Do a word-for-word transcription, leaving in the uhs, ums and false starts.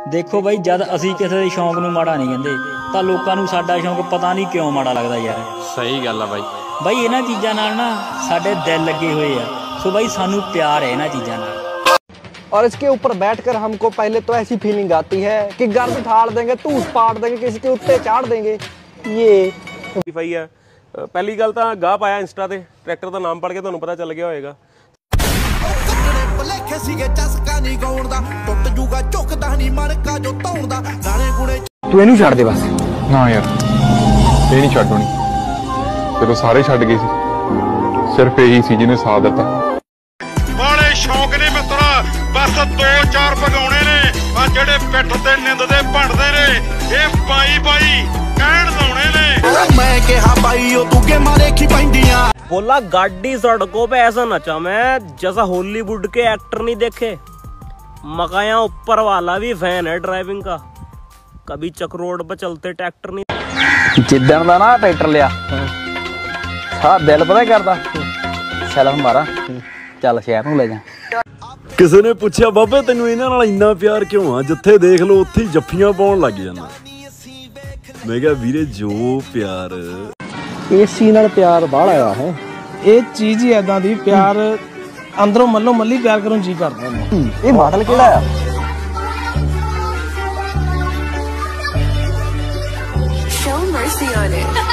देखो बई जद असी किसी के शौक नूं माड़ा नहीं कहंदे तां लोकां नूं साडा शौक पता नहीं क्यों माड़ा लगदा यार। सही गल है बाई। बई इन्हां चीज़ां नाल ना साडे दिल लगे हुए आ, सो बई सानू प्यार है इन्हां चीज़ां नाल। और इसके ऊपर बैठकर हमको पहले तो ऐसी फीलिंग आती है कि गर्द ठाड़ देंगे, धूस पाड़ देंगे, किसी के उत्ते चाड़ देंगे। ये है पहली गल तो गाह पाया इंस्टा ते ट्रैक्टर का नाम पढ़ के तुहानू पता चल गया होएगा। तू इनू छड़ दे बस। ना यार ये नहीं छड्डनी, चलो सारे छड्ड गए सी, सिर्फ यही सी जिन्हें साथ दिता। बड़े शौक ने मित्रा, बस दो चार भगाने ने आ जेड़े पिठ ते निंद दे भंडदे ने, ये बाई बाई कहण लाउणे ने। मैं कहा बाई ओ तू के मारे की पैंदियां, बोला गाड़ी सड़कों पे ऐसा नचा मैं जैसा हॉलीवुड के एक्टर नहीं देखे। मकाया ऊपर वाला भी फैन है ड्राइविंग का, कभी चक रोड पे चलते ट्रैक्टर नहीं। जिद्दन दा ना ट्रैक्टर लिया सारा दिल पता करदा सैलफ मारा चल शहर नूं ले जा। किसी ने पूछा बाबे तेनू इन्हां नाल इन्ना प्यार क्यों आ, जिथे देख लो उत्थे जफ्फियां पाउण लग जाना। मैं कहा वीरे जो प्यार एसी नाल प्यार बाहला आया है, ये चीज ही ऐदा दी प्यार अंदरों मल्लो मल्ली प्यार करूं जी करदा है। ये मॉडल केड़ा आ? Show mercy on it.